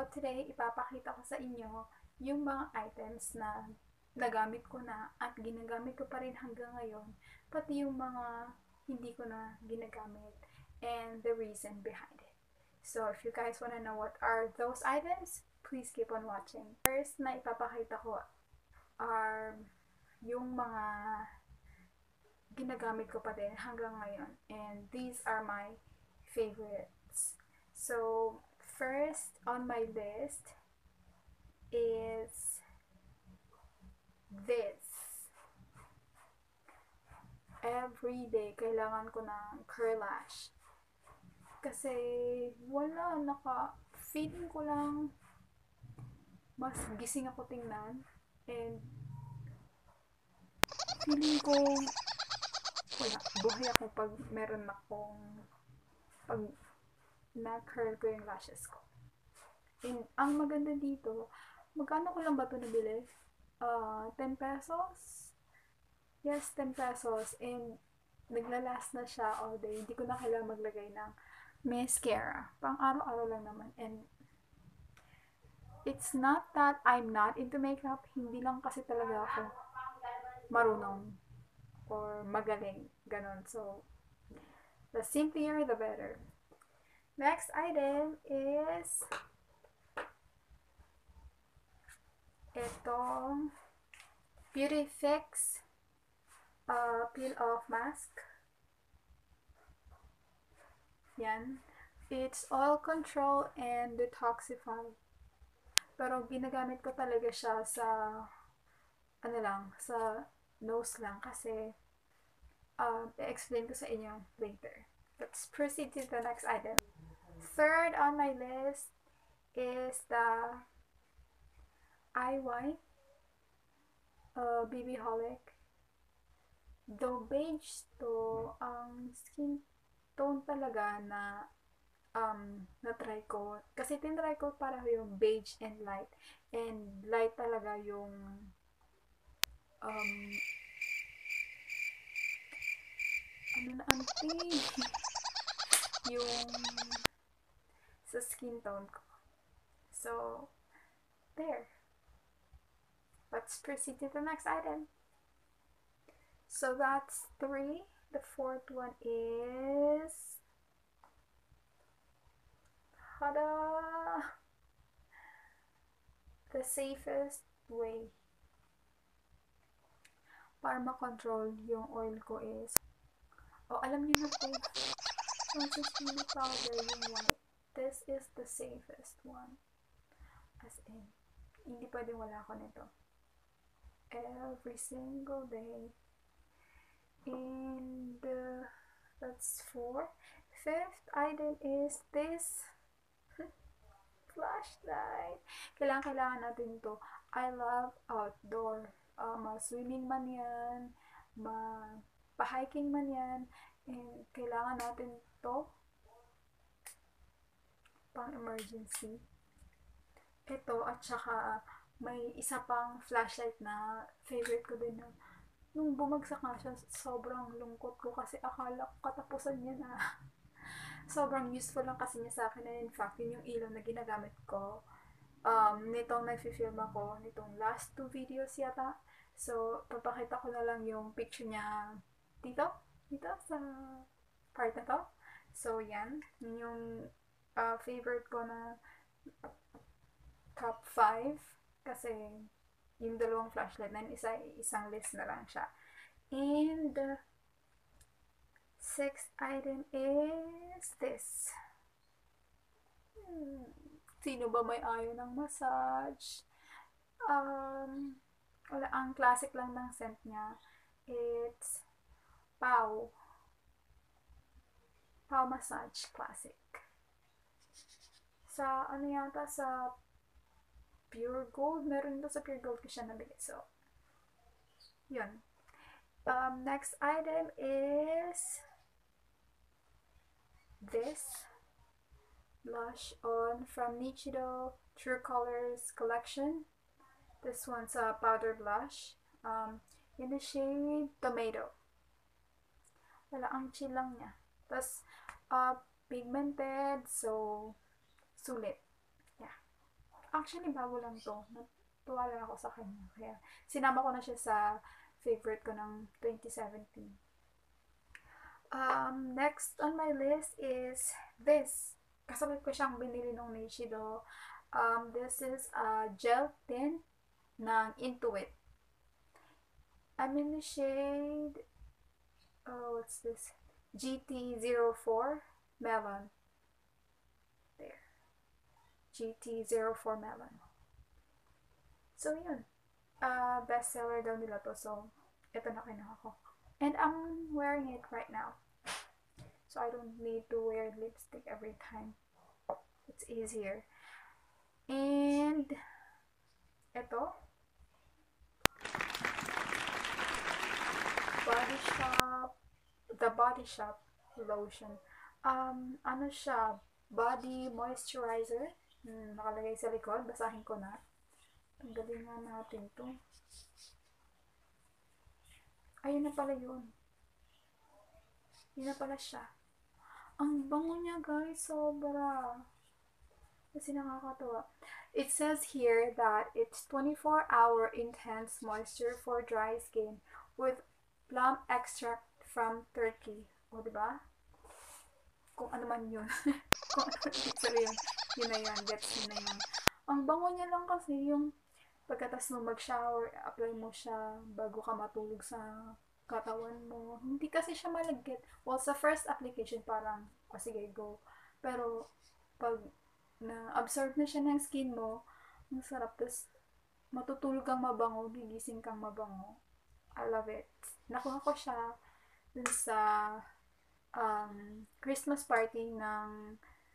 today, ipapakita ko sa inyo yung mga items na nagamit ko na at ginagamit ko pa rin hanggang ngayon, pati yung mga hindi ko na ginagamit and the reason behind it. So, if you guys wanna know what are those items, please keep on watching. First na ipapakita ko are yung mga ginagamit ko pa din hanggang ngayon, and these are my favorites. So, first on my list is this. Every day, kailangan ko ng curl lash. Kasi, feeling ko lang, mas gising ako tingnan, and feeling ko, buhay ako pag meron pag na-curl ko yung lashes ko. And ang maganda dito, magkano ko lang ba ito nabili? 10 pesos? Yes, 10 pesos. And naglalast na siya all day. Hindi ko na kailangan maglagay ng mascara. Pang araw-araw lang naman. And it's not that I'm not into makeup. Hindi lang kasi talaga ako marunong or magaling. Ganon. So, the simpler, the better. Next item is itong Beauty Fix peel off mask. Yan. It's oil control and detoxify. Pero ginagamit ko talaga siya sa sa nose lang kasi i-explain ko sa inyo later. Let's proceed to the next item. Third on my list is the eye white BB Holic. Though beige to, ang skin tone talaga na na-try ko. Kasi tinry ko para yung beige and light. And light talaga yung yung sa skin tone ko. So, there. Let's proceed to the next item. So that's 3. The fourth one is the safest way para makontrol yung oil ko is alam niyo na po, sunscreen powder yung white. This is the safest one. As in, hindi pwedeng wala ako nito. Every single day. And that's 4. Fifth item is this flashlight. Kailangan natin to. I love outdoor. Ma-swimming man yan, pa-hiking man yan, and kailangan natin to pang emergency. Ito, at saka may isa pang flashlight na favorite ko din na nung bumagsak nga siya, sobrang lungkot ko kasi akala ko katapusan niya na. Sobrang useful lang kasi niya sa akin, and in fact, yun yung ilaw na ginagamit ko nitong nag-film ako, nitong last 2 videos yata. So, papakita ko na lang yung picture niya dito sa part na to. So, yan. Yun yung favorite ko na top 5. Kasi, yung dalawang flashlight na yun, isang list na lang siya. And, the 6th item is this. Sino ba may ayaw ng massage? Wala, ang classic lang ng scent niya. It's Pau Massage Classic. Sa sa Pure Gold. Meron ito sa Pure Gold ko siya nabili. So, yun. Next item is this blush on from Nichido True Colors collection. This one's a powder blush in the shade Tomato. Wala, ang chill lang niya. Tapos, pigmented, so, sulit. Yeah. Actually, bago lang to. Natuwa lang ako sa kanya. Kaya, sinama ko na siya sa favorite ko ng 2017. Next on my list is this. Kasabay ko siyang binili nung Nishido. This is a gel tint ng Intuit. I'm in the shade, oh, what's this? GT04 Melon. There. GT04 Melon. So, yun. Bestseller daw nila to. So, ito na kinuha ko. And I'm wearing it right now. So, I don't need to wear lipstick every time. It's easier. And, ito. Body Shop. The Body Shop lotion. Ano siya? Body moisturizer. Nakalagay sa likod. Basahin ko na. Tanggalin nga natin to. Ayun na pala yun. Yun na pala siya. Ang bango niya, guys. Sobra. Kasi nakakatawa. It says here that it's 24-hour intense moisture for dry skin with plum extract from Turkey. O, diba? Kung ano man yun. Kung ano man yun. Yun na yan. Gets yun na yan. Ang bango niya lang kasi yung pagkatas mo mag-shower, apply mo siya bago ka matulog sa katawan mo. Hindi kasi siya malagkit. Well, sa first application parang, oh, sige, go. Pero, pag na-absorb na siya ng skin mo, ang sarap. Tapos, matutulog kang mabango, gigising kang mabango. I love it. Nakuha ko siya dun sa Christmas party ng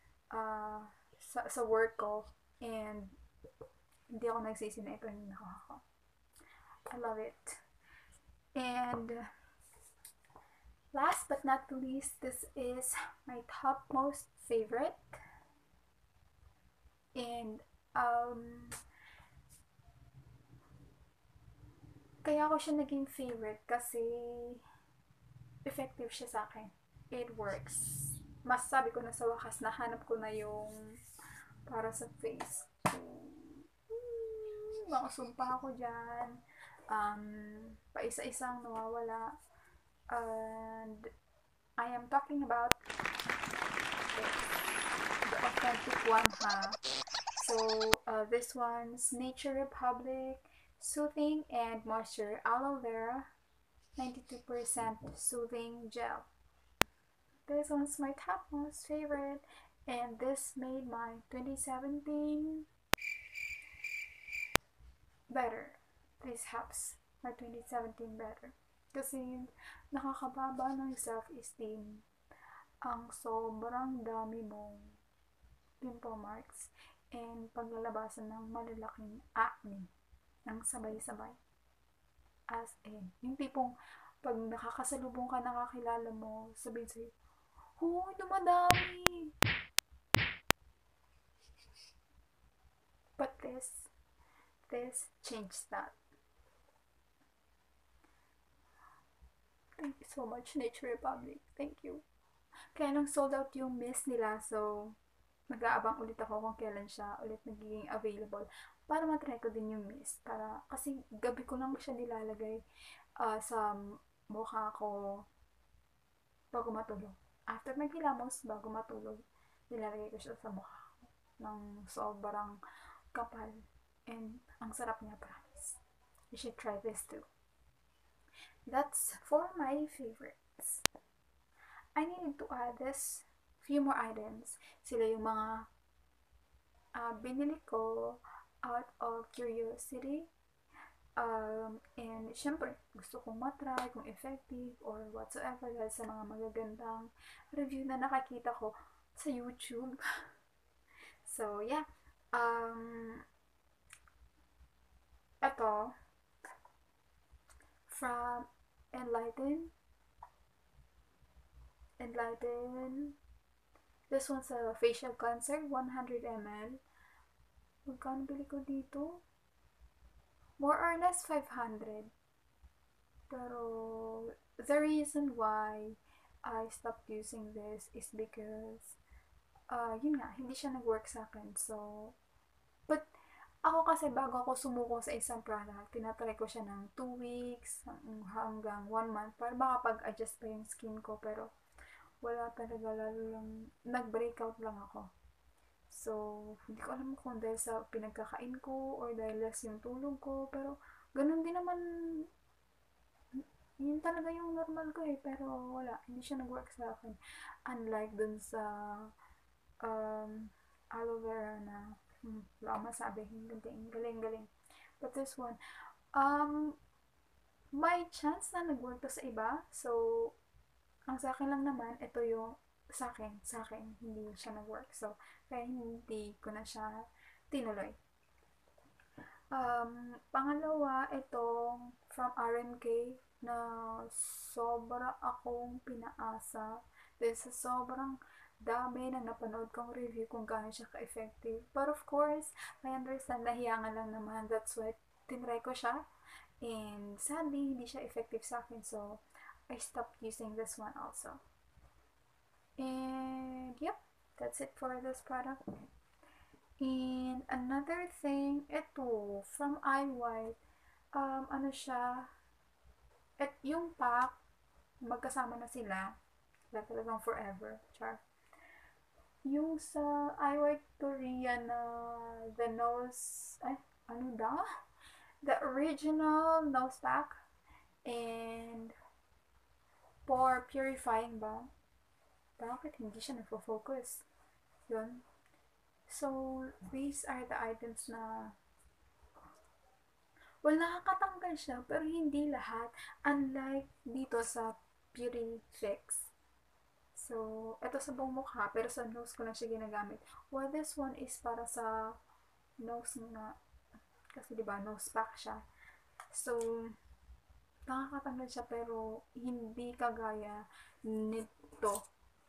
sa work ko. And, hindi ako nagsisi na ito yung nakuha ko. I love it. And last but not least, this is my topmost favorite. And kaya ako siya naging favorite kasi effective siya sa akin. It works. Masasabi ko na sa wakas, nahanap ko na yung para sa face. Makasumpa ako dyan. Paisa-isang nawawala. And I am talking about the authentic one, ha? So, this one's Nature Republic Soothing and Moisture Aloe Vera 92% Soothing Gel. This one's my top most favorite, and this made my 2017 better. This helps my 2017 better. Kasi nakakababa ng self-esteem ang sobrang dami mong pimple marks and paglalabasan ng malalaking acne ng sabay-sabay. As in, yung tipong pag nakakasalubong ka, nakakilala mo, sabihin sa'yo, "Huy, dumadami!" But this changed that. Thank you so much, Nature Republic. Thank you. Kaya nang sold out yung mist nila, so mag-aabang ulit ako kung kailan siya ulit nagiging available para matry ko din yung mist. Kasi gabi ko lang siya nilalagay sa mukha ko bago matulog. After maghilamos, bago matulog, nilalagay ko siya sa mukha ko ng sobrang kapal. And ang sarap niya, promise. You should try this too. That's for my favorites. I needed to add this few more items. Sila yung mga binili ko out of curiosity. And syempre, gusto kong matry kung effective or whatsoever dahil sa mga magagandang review na nakakita ko sa YouTube. So, yeah. Ito, from Enlighten. This one's a facial cleanser, 100 ml. Magkano bili ko dito? More or less 500. Pero the reason why I stopped using this is because yun nga, hindi siya nag-work sa akin. So, but Ako kasi bago ako sumuko sa isang product, tinatry ko siya ng 2 weeks hanggang 1 month para makapag-adjust pa yung skin ko. Pero wala talaga, lalo lang nag-breakout lang ako. So, hindi ko alam kung dahil sa pinagkakain ko or dahil less yung tulog ko. Pero ganun din naman, yun talaga yung normal ko eh. Pero wala, hindi siya nag-work sa akin. Unlike dun sa aloe vera na wala akong masabi, galing, galing, galing. But this one, um, may chance na nag-work to sa iba. So, ang sa akin lang naman, ito yung sa akin, hindi siya nag-work. So, kaya hindi ko na siya tinuloy. Pangalawa, itong from RMK na sobra akong pinaasa. Dahil sa sobrang dami na napanood kong review kung gaano siya ka-effective. But of course, I understand, nahiyangan lang naman. That's why tinry ko siya. And sadly, hindi siya effective sa akin. So, I stopped using this one also. And yep, that's it for this product. And another thing, ito, from iWhite, ano siya, yung pack, magkasama na sila, talagang forever, char. Yung sa iWhite Korea na the nose, ano daw? The original nose pack and for purifying ba? Bakit hindi siya nagfo-focus? Yun. So, these are the items na well, nakakatanggal siya, pero hindi lahat. Unlike dito sa Beauty Fix. So, ito sa buong mukha, pero sa nose ko lang siya ginagamit. Well, this one is para sa nose nga. Kasi diba, nose pack siya. So, nakakatanggal siya, pero hindi kagaya nito.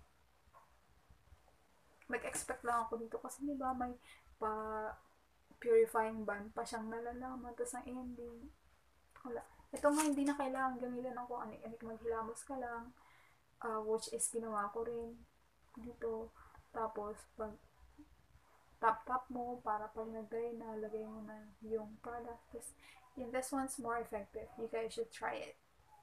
Mag-expect lang ako dito kasi diba, may pa purifying band pa siyang nalalaman. Tapos ang ending, wala. Ito nga hindi na kailangan gamitin ng kung ano-ano, maghilamos ka lang, which is ginawa ko rin dito. Tapos, pag tap-tap mo, para pag nag-dry na, lagay mo na yung product. Tapos, yun, this one's more effective. You guys should try it.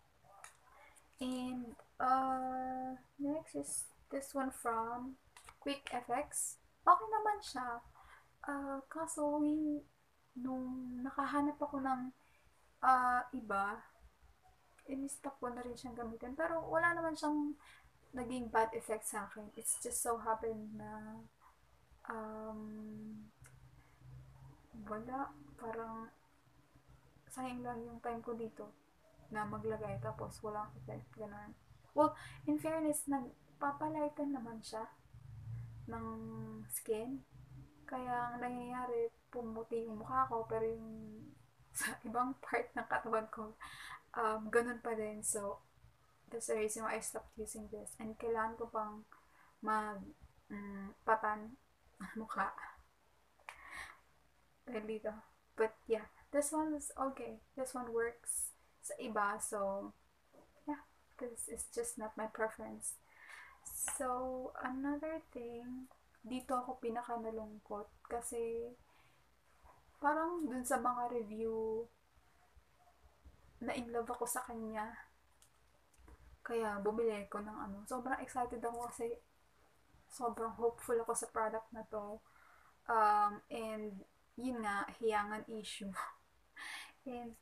And, next is this one from Quick FX. Okay naman siya. Kaso, nung nakahanap ako ng iba, in-stop ko na rin siyang gamitin. Pero wala naman siyang naging bad effect sa akin. It's just so happened na wala. Parang sayang lang yung time ko dito na maglagay tapos walang effect. Ganun. Well, in fairness, nagpapalighten naman siya ng skin. Kaya ang nangyayari, pumuti yung mukha ko, pero yung sa ibang part ng katawan ko, ganun pa din. So, that's the reason why I stopped using this. And kailangan ko pang patan mukha. Dahil dito. But yeah, this one is okay. This one works sa iba. So, yeah, this is just not my preference. So, another thing, dito ako pinaka nalungkot kasi parang dun sa mga review na in love ako sa kanya. Kaya bumili ko ng ano. Sobrang excited ako kasi sobrang hopeful ako sa product na to. And yun nga, hiyangan issue. And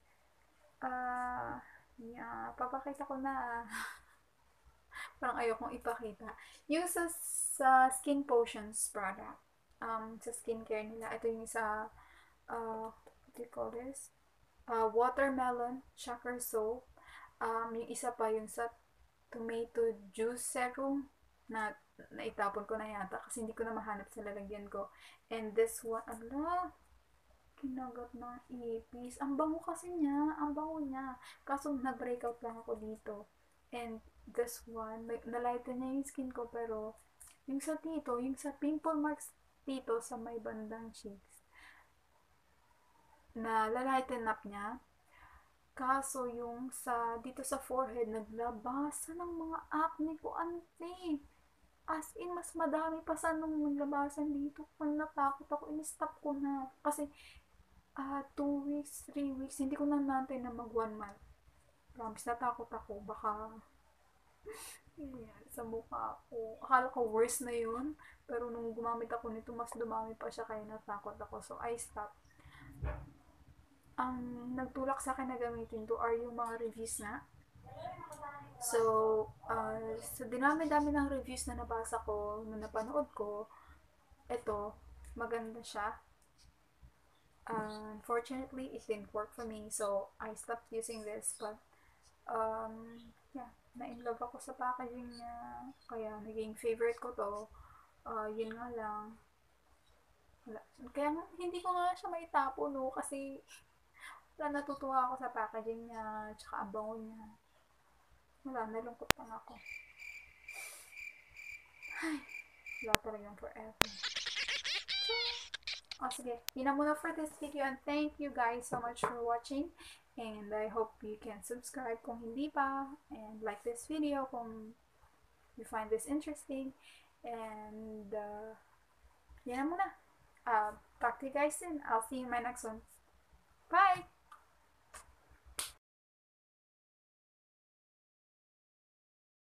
yeah, papakita ko na. Parang ayokong ipakita. Yung sa Skin Potions product, sa skincare nila, ito yung sa, what do you call this? Watermelon Shocker Soap. Yung isa pa yung sa Tomato Juice Serum na naitapon ko na yata kasi hindi ko na mahanap sa lalagyan ko. And this one, ala, kinagat ng ipis. Ang bango kasi niya, ang bango niya. Kaso nag-breakout lang ako dito. And this one, nalighten niya yung skin ko, pero yung sa tito, yung sa pimple marks dito sa may bandang cheeks, na lalighten up niya. Kaso yung sa dito sa forehead, naglabasan ng mga acne ko, ante. As in, mas madami pa sa nung naglabasan dito. Kung natakot ako, in-stop ko na. Kasi 2 weeks, 3 weeks, hindi ko na natin na mag 1 month. Promise, natakot ako, baka yan, sa mukha ko. Akala ko worse na yun, pero nung gumamit ako nito, mas dumami pa siya kaya natakot ako. So, I stopped. Ang nagtulak sa akin na gamitin to are yung mga reviews na. So, sa dinami-dami ng reviews na nabasa ko, na napanood ko, ito, maganda siya. Unfortunately, it didn't work for me, so I stopped using this. But, yeah, na-inlove ako sa packaging niya, kaya naging favorite ko to. Yun nga lang, wala. Kaya hindi ko nga siya maitapo, no, kasi wala, natutuwa ako sa packaging niya, tsaka ang bango niya. Wala, nalungkot lang ako. Ay, wala talagang forever. Sige, yun na muna for this video, and thank you guys so much for watching, and I hope you can subscribe kung hindi pa, and like this video kung you find this interesting, and yun na muna. Talk to you guys soon. I'll see you in my next one. Bye!